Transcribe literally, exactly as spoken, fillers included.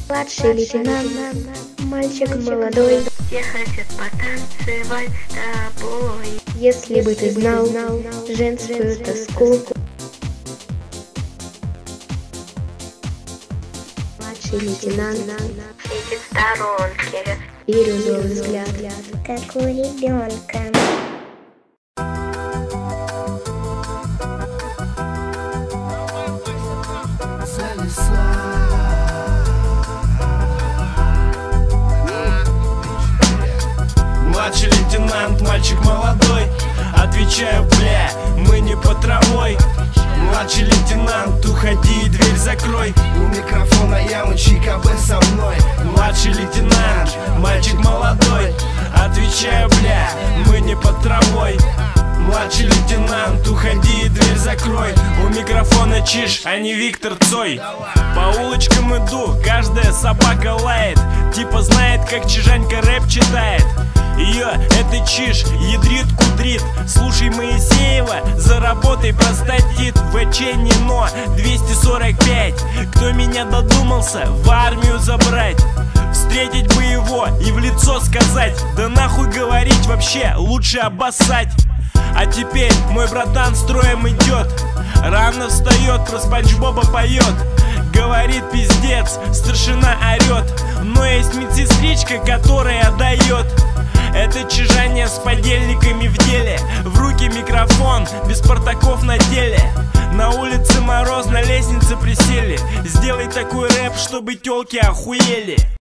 Младший лейтенант, мальчик молодой, все хотят потанцевать с тобой. если бы ты знал женскую тоску. Младший лейтенант, Сидит в сторонке, бирюзовый взгляд, как у ребенка. Младший лейтенант, мальчик молодой, отвечаю, бля, мы не по травой. Младший лейтенант, уходи и дверь закрой. У микрофона я, Чика Б со мной. Младший лейтенант, мальчик молодой, отвечаю, бля, мы не под травой. Младший лейтенант, уходи и дверь закрой. У микрофона Чиж, а не Виктор Цой. По улочкам иду, каждая собака лает, типа знает, как чижанька рэп читает. Ее, это Чиж, ядрит, кудрит. Слушай Моисеева, заработай простатит. ВЧ Нино двести сорок пять. Кто меня додумался в армию забрать? Встретить бы его и в лицо сказать: да нахуй говорить, вообще лучше обоссать. А теперь мой братан строем идет, рано встает, про Спанч Боба поет. Говорит пиздец, старшина орет, но есть медсестричка, которая дает. Это чижание с подельниками в деле. В руки микрофон, без портаков на теле. На улице мороз, на лестнице присели. Сделай такой рэп, чтобы тёлки охуели.